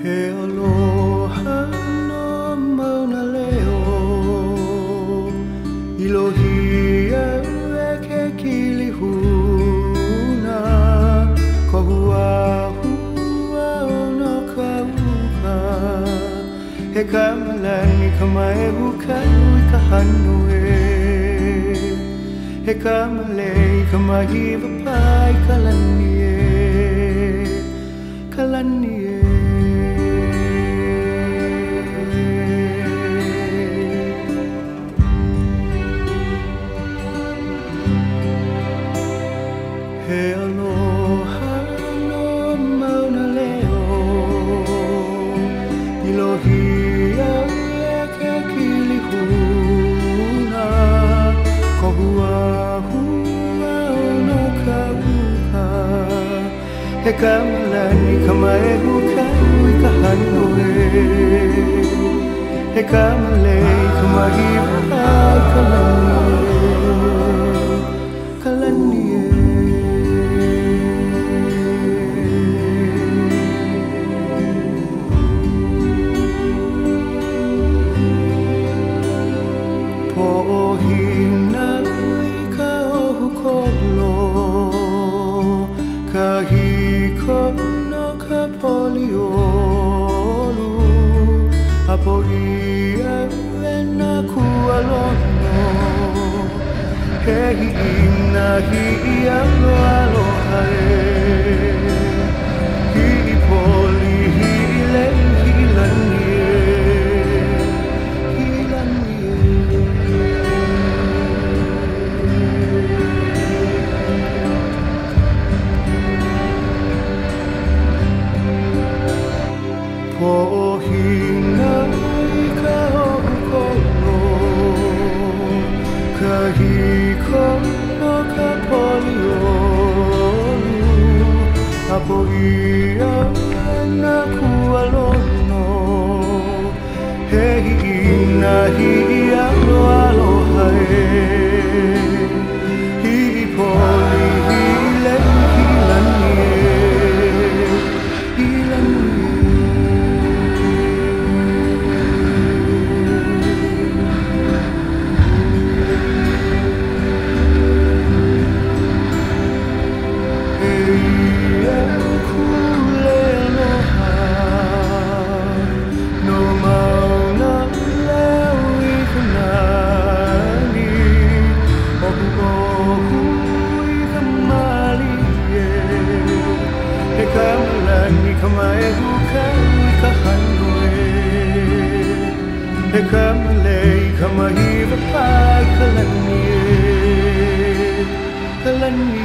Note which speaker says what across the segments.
Speaker 1: He aloha no mauna leo Ilohia e ke kilihuna Kohua hua o no kauka He kamalani ka mai huka ui ka hanue He kamalei ka mahiwa pai ka lanie Ka lanie He aloha no mauna leo Ilohia e ke kilihuna Kohua hua o no kauka He kamalani ka mai huka ui ka hanue He kamalei ka mahiwa pai ka lanie Ka lanie Pohina i ka ohukolo Ka hiko no ka poliolu Apo ia e na kualono He hiina hi aloha e Hi poli hi lei hi lanie Hi lanie Pohina i ka ohukolo Ka hiko no ka poliolu Apo ia e na kualono He hiina hi aloha e Hi poli hi lei hi lanie Hi lanie Ka mai huka ui ka hanue He kamalei ka mahiwa pai ka lanie Ka lanie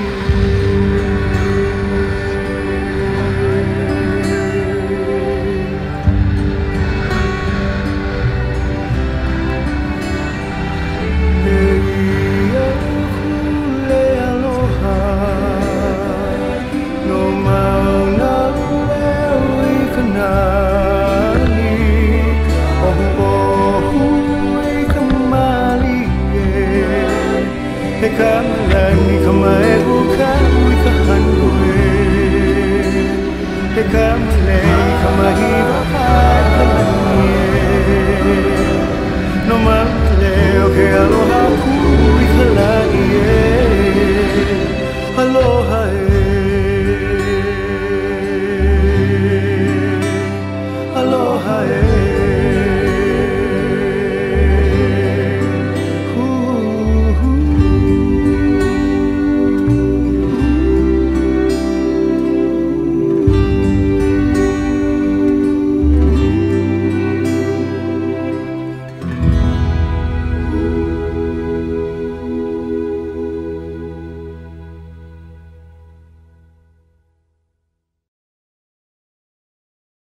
Speaker 1: He kamalani ka mai huka ui ka hanue He kamalei ka mahiwa pai ka lanie No mamaleo ke aloha ku i ka lanie Aloha